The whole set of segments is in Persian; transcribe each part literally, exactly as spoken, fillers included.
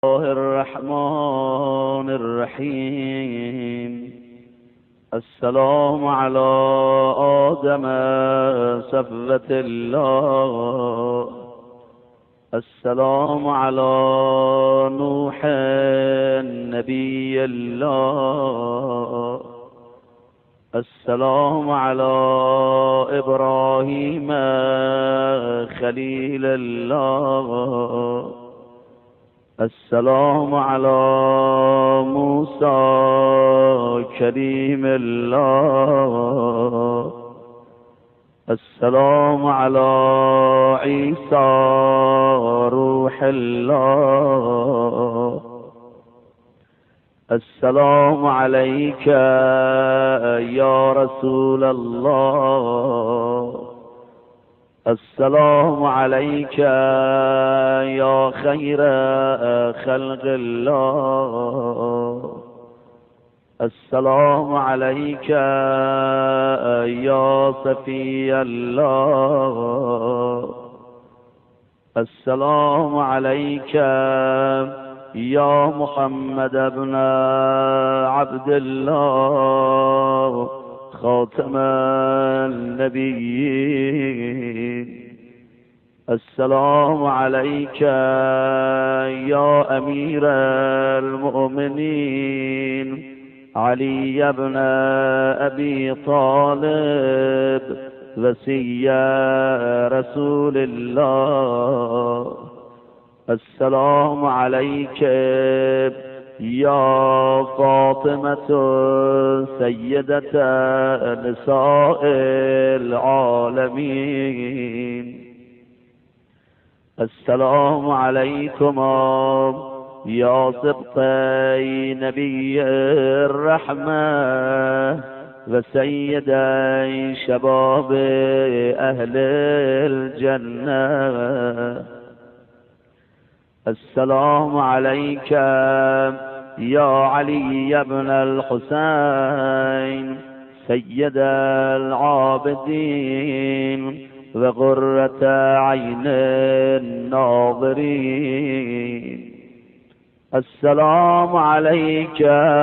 الله الرحمن الرحيم. السلام على آدم صفوة الله، السلام على نوح نبي الله، السلام على إبراهيم خليل الله، السلام على موسى كريم الله، السلام على عيسى روح الله، السلام عليك يا رسول الله، السلام عليك يا خير خلق الله، السلام عليك يا صفي الله، السلام عليك يا محمد بن عبد الله خاتم النبيين، السلام عليك يا أمير المؤمنين علي بن أبي طالب وصي رسول الله، السلام عليك يا فاطمة سيدة نساء العالمين، السلام عليكما يا سبطي نبي الرحمة وسيدي شباب أهل الجنة، السلام عليك يا علي بن الحسين سيد العابدين وغرة عين الناظرين، السلام عليك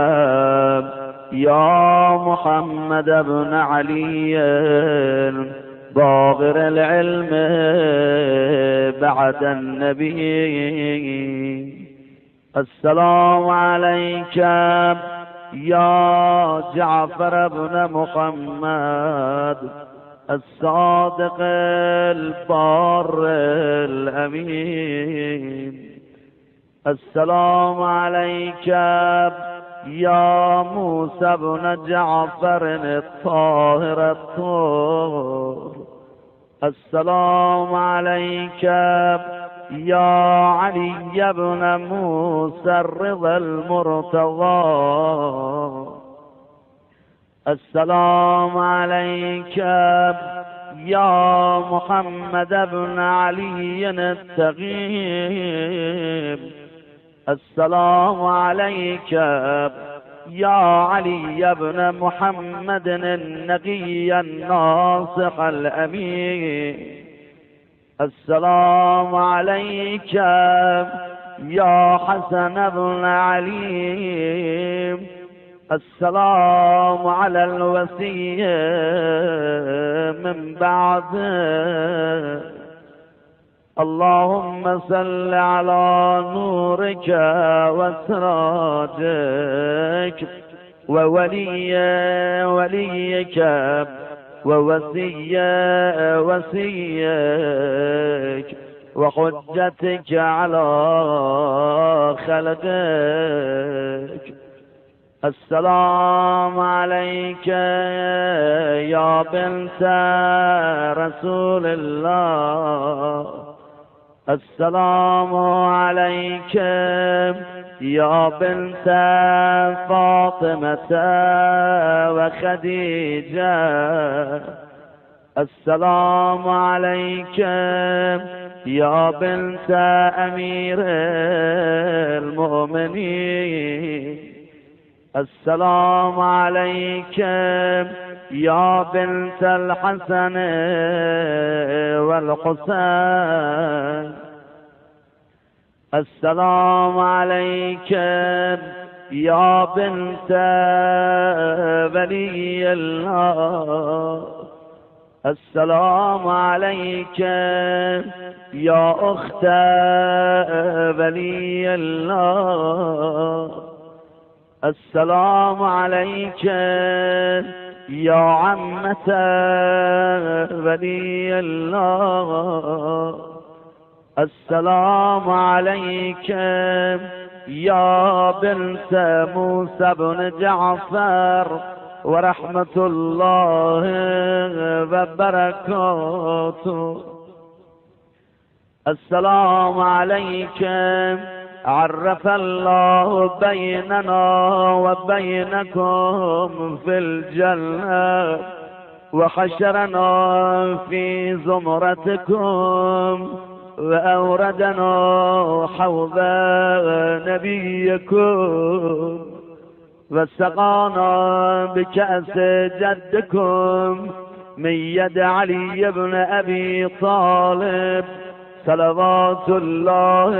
يا محمد بن علي باغر العلم بعد النبي، السلام عليك يا جعفر بن محمد الصادق البار الأمين، السلام عليك يا موسى بن جعفر الطاهر الطهور، السلام عليك يا علي بن موسى الرضا المرتضى، السلام عليك يا محمد بن علي التغيب، السلام عليك يا علي بن محمد النقي الناصح الأمين، السلام عليك يا حسن بن علي، السلام على الوصي من بعد، اللهم صل على نورك وسراجك وولي وليك ووصي وصيك وحجتك على خلقك، السلام عليك يا بنت رسول الله، السلام عليك يا بنت فاطمة وخديجة، السلام عليك يا بنت أمير المؤمنين، السلام عليك يا بنت الحسن والحسين، السلام عليك يا بنت ولي الله. السلام عليك يا أخت ولي الله. السلام عليك يا عمة ولي الله. السلام عليك يا بنت موسى بن جعفر ورحمة الله وبركاته. السلام عليك عرف الله بيننا وبينكم في الجنة وحشرنا في زمرتكم وأوردنا حوض نبيكم وسقانا بكأس جدكم من يد علي بن أبي طالب صلوات الله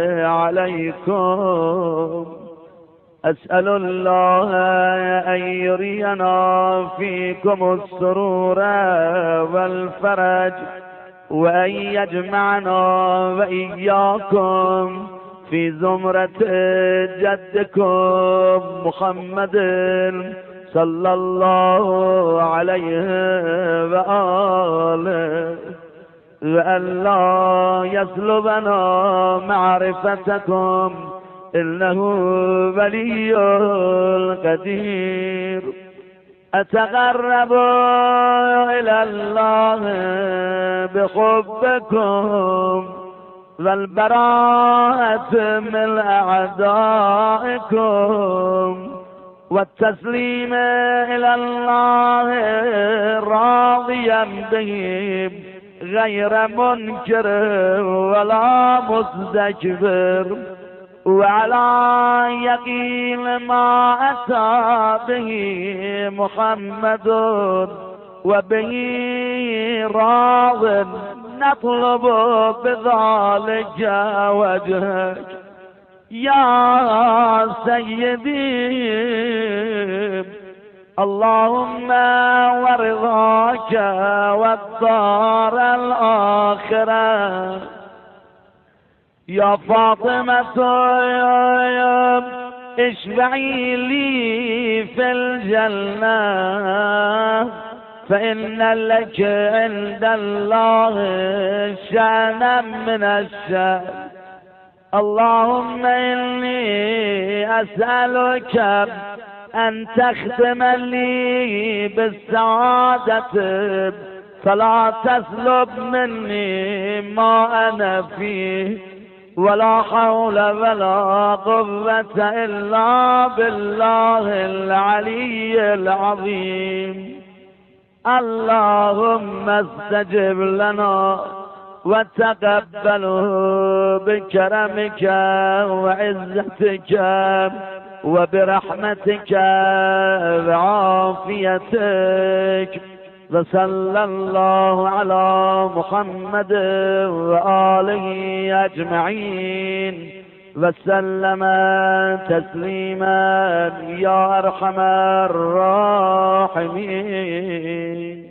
عليكم. أسأل الله أن يرينا فيكم السرور والفرج وأن يجمعنا وإياكم في زمرة جدكم محمد صلى الله عليه وآله، وأن لا يسلبنا معرفتكم إنه ولي القدير. أتقرب إلى الله بحبكم والبراءة من أعدائكم والتسليم إلى الله راضيا به غير منكر ولا مستكبر، وعلى يقين ما أتى به محمد وبه راض نطلب بذلك وجهك يا سيدي. اللهم ورضاك والدار الآخرة. يا فاطمة اشفعي لي في الجنة فإن لك عند الله شأنا من الشأن. اللهم إني أسألك أن تختم لي بالسعادة فلا تسلب مني ما أنا فيه، ولا حول ولا قوة إلا بالله العلي العظيم. اللهم استجب لنا وتقبله بكرمك وعزتك وبرحمتك وعافيتك. وصلى الله على محمد وآله أجمعين وسلم تسليما يا أرحم الراحمين.